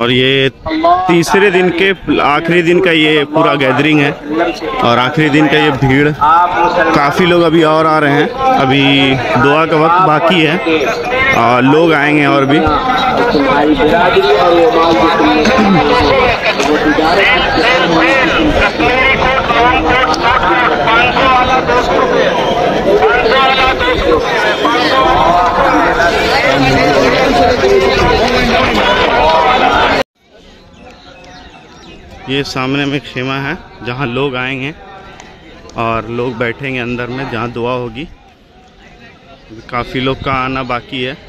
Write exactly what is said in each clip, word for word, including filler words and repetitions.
और ये तीसरे दिन के आखिरी दिन का ये पूरा गैदरिंग है और आखिरी दिन का ये भीड़। काफ़ी लोग अभी और आ रहे हैं, अभी दुआ का वक्त बाकी है और लोग आएंगे और भी। ये सामने में खेमा है जहाँ लोग आएंगे और लोग बैठेंगे अंदर में जहाँ दुआ होगी। काफ़ी लोग का आना बाकी है।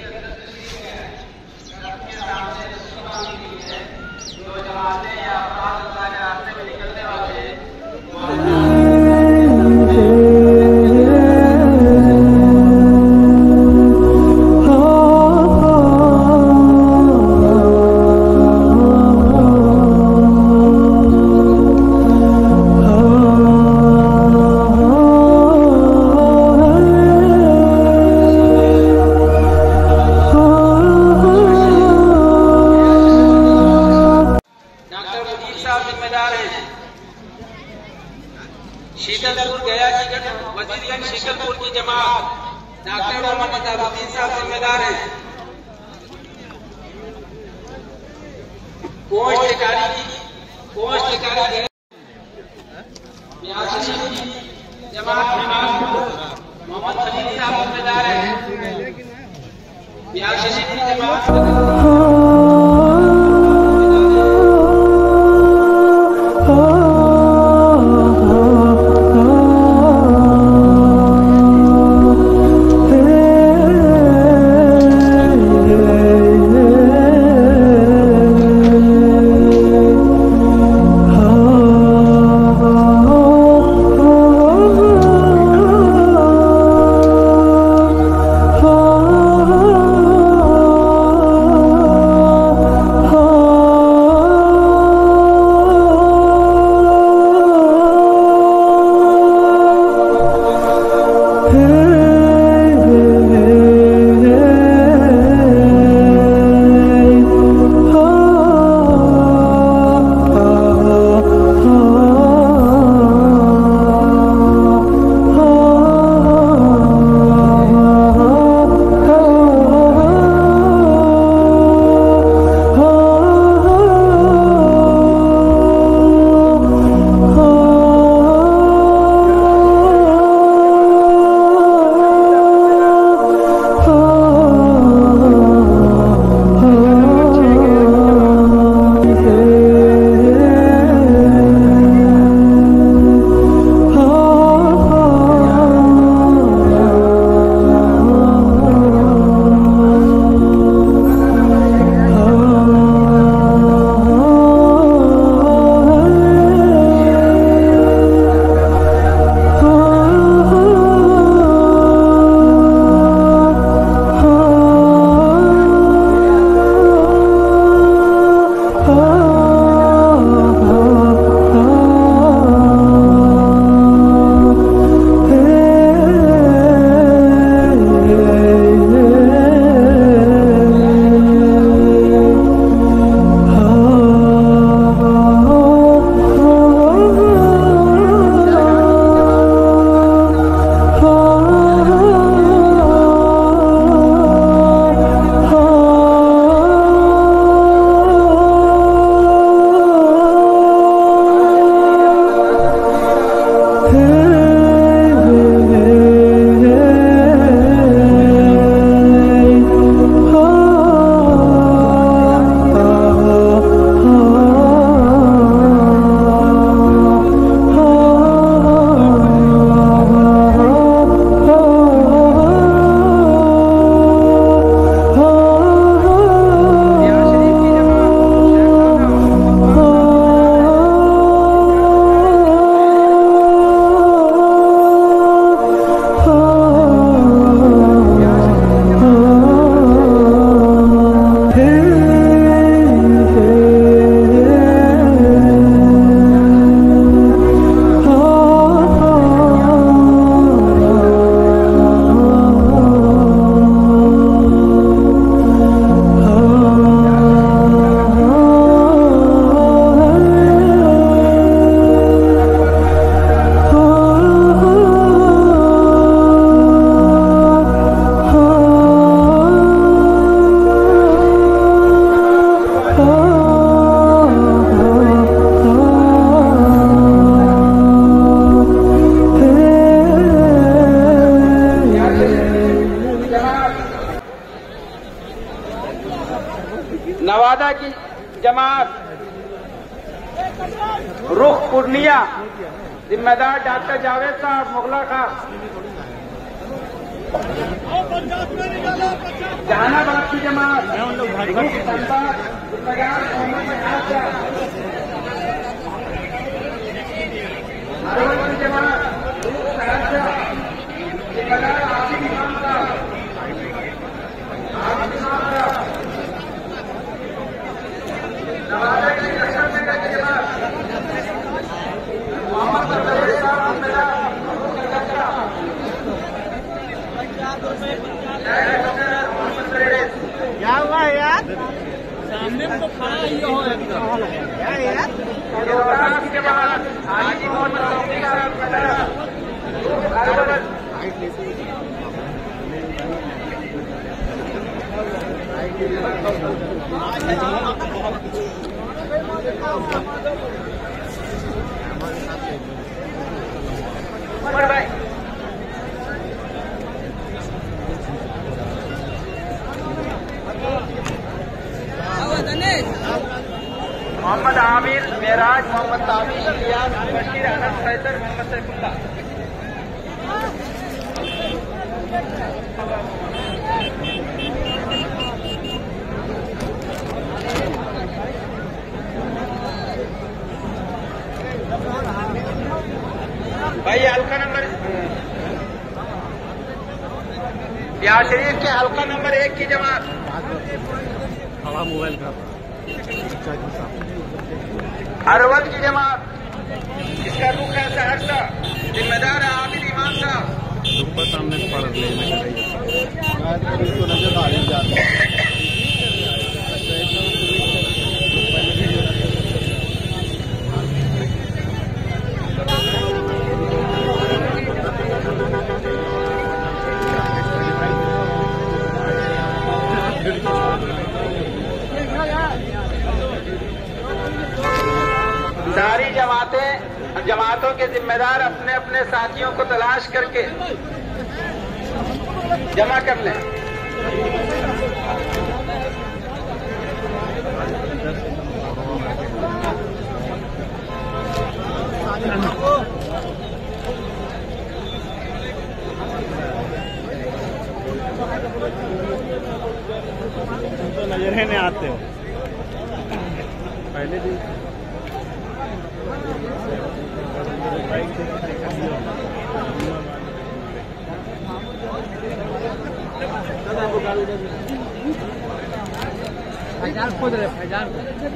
शीतलपुर गया वजीरगंज शीतलपुर की जमात डॉक्टर मोहम्मद निजामुद्दीन साहब जिम्मेदार है। पोस्ट अधिकारी पोस्ट अधिकारी जमात मोहम्मद खलील साहब जिम्मेदार है। जमात नवादा की जमात रुख पूर्णिया, जिम्मेदार डॉक्टर जावेद साहब मुगला खां। जहानाबाद की जमात रुख धनबाद, जिम्मेदार मोहम्मद मजहर साहब। अरवल की जमात रुख सहरसा, जिम्मेदार आसिफ इमाम साहब। आसिफ इमाम साहब। नवादा की लखनऊ की जमात मोहम्मद मजहर साहब, जिम्मेदार क्या हुआ यार? सामने में तो खड़ा ही हो क्या यार? के बाद हाजी मोहम्मद रफी साहब भाई मोहम्मद आमिर, मेराज, मोहम्मद ताबिश, इलियास, बशीर अहमद, फैसल, मोहम्मद सैफुल्ला। भाई हल्का नंबर बिहार शरीफ के हल्का नंबर एक की जमात मोबाइल का अरवल की जमात, इसका रुख है सहरसा, जिम्मेदार है आबिद इमाम साहब। सामने पड़ नजर आ रही जाती सारी जमातें जमातों के जिम्मेदार अपने अपने साथियों को तलाश करके जमा कर लें। तो नजर ही नहीं आते हो पहले दिन हजार खोद रहे हजार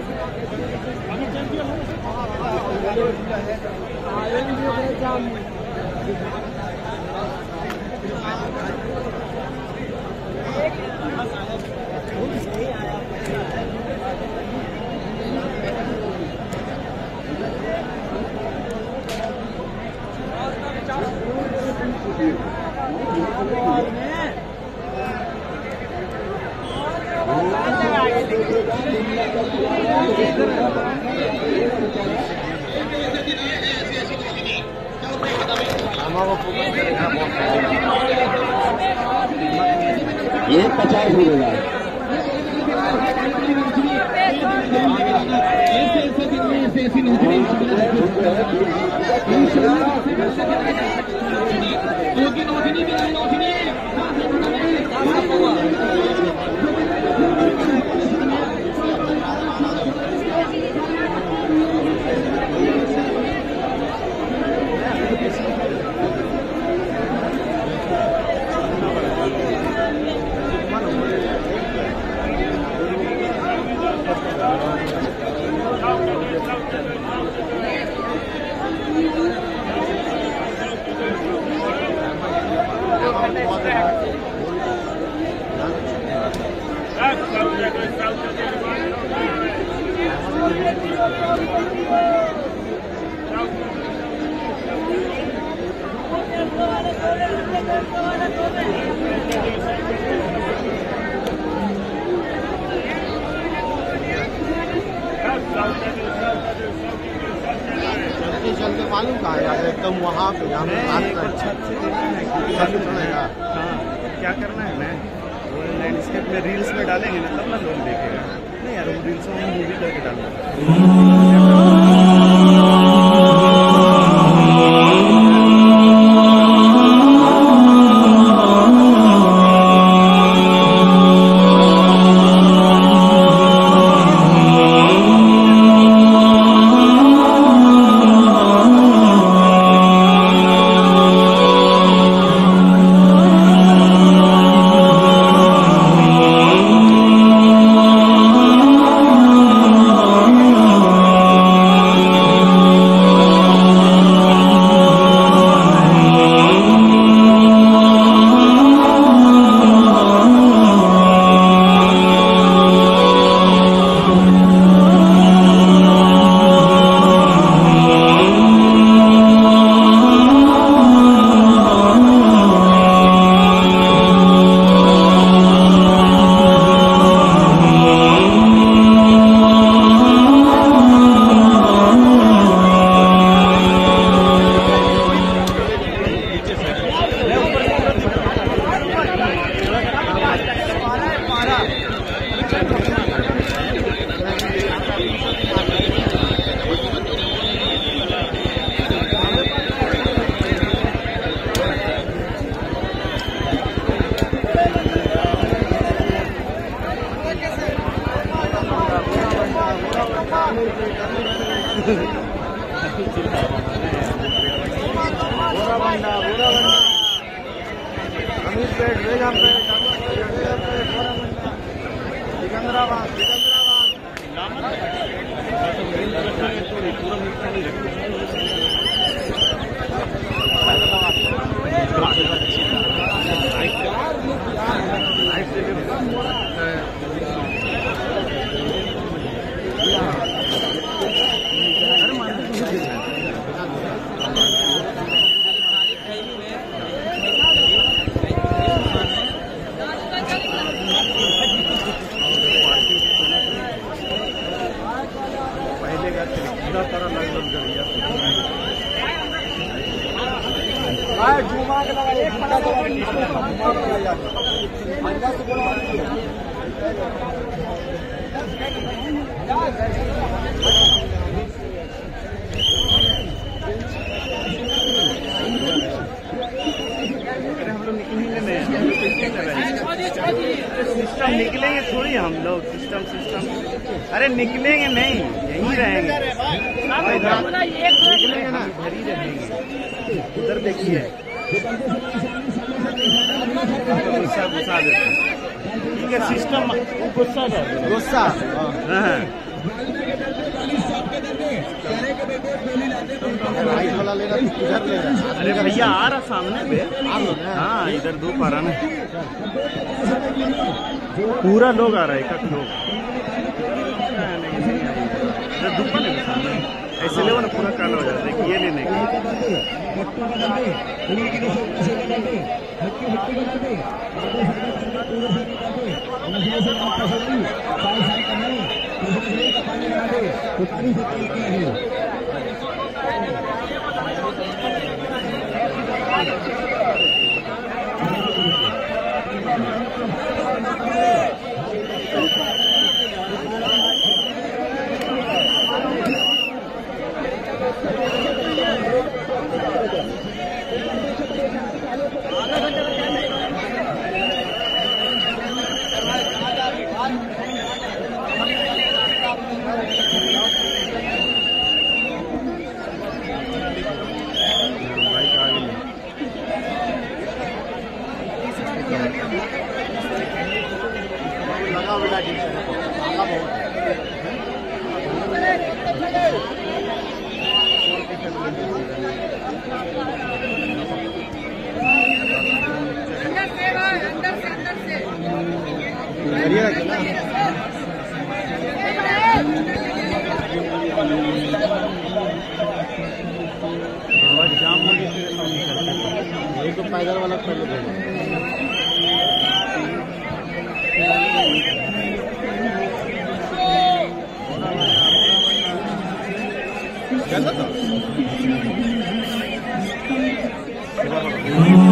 ये पचास मिलेगा। चलते मालूम कहाँ यार एकदम वहाँ पे छत से चलेगा। हाँ क्या करना है मैं लैंडस्केप में रील्स में डालेंगे ना तब ना लोग देखेगा। नहीं यार, वो रील्स में मूवी करके डालना। सिस्टम निकलेंगे थोड़ी हम लोग, सिस्टम सिस्टम अरे निकलेंगे नहीं, यहीं रहेंगे, निकलेंगे ना, इधर ही रहेंगे। उधर देखिए गुस्सा गुस्सा देते, ठीक है सिस्टम गुस्सा गुस्सा हाँ वाला ले रहा, इधर ले रहा। अरे भैया आ रहा सामने पे, हाँ इधर दो पारा ना, पूरा लोग आ रहा है, एक लोग दुपा नहीं सामने ऐसे ले ना, पूरा काला हो जाता है। ये लेने के जाम हो गई, तो पैदल वाला पहले भेजो।